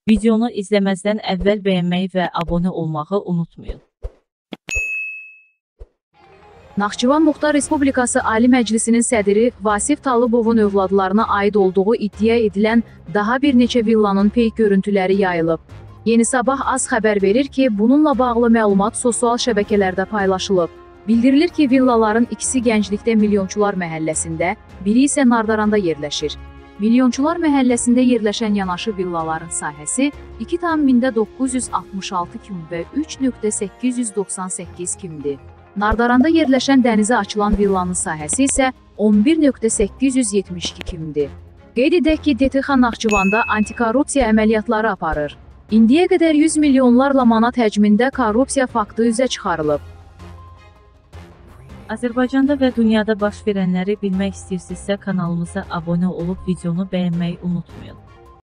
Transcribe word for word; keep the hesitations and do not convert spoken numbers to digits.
Videonu izləməzdən əvvəl bəyənməyi və abunə olmağı unutmayın. Naxçıvan Muxtar Respublikası Ali Məclisinin sədri Vasif Talıbovun övladlarına aid olduğu iddia edilən daha bir neçə villanın peyk görüntüləri yayılıb. Yeni Sabah az xəbər verir ki, bununla bağlı məlumat sosial şəbəkələrdə paylaşılıb. Bildirilir ki, villaların ikisi Gənclikdə Milyonçular məhəlləsində, biri isə Nardaranda yerləşir. Milyonçular məhəlləsində yerləşən yanaşı villaların sahəsi iki tam min doqquz yüz altmış altı kim və üç min səkkiz yüz doxsan səkkiz kimdir. Nardaranda yerləşən dənizə açılan villanın sahəsi isə on bir min səkkiz yüz yetmiş iki kimdir. Qeyd edək ki, D T X Naxçıvanda antikorrupsiya əməliyyatları aparır. İndiyə qədər yüz milyonlarla manat həcmində korrupsiya faktı üzə çıxarılıb. Azərbaycanda və dünyada baş verənləri bilmək istəyirsinizsə kanalımıza abunə olub videonu bəyənməyi unutmayın.